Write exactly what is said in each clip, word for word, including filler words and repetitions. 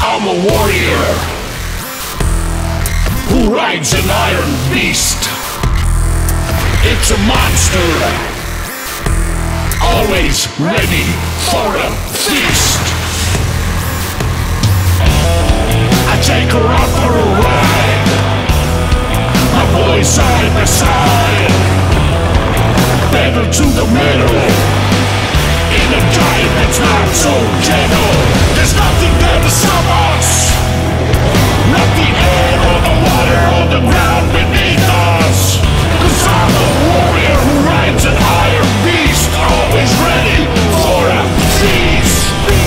I'm a warrior who rides an iron beast. It's a monster, always ready for a feast. I take her out for a ride, my boys side by side, pedal to the middle, in a giant that's not so gentle. There's nothing there to stop us, not the air or the water or the ground beneath us. Cause I'm the warrior who rides an iron beast, always ready for a feast.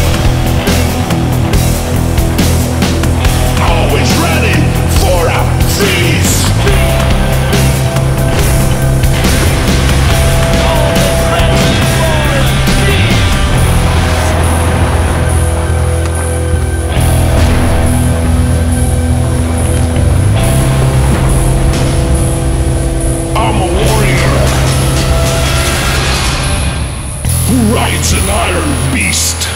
Always ready for a feast. Rides an iron beast.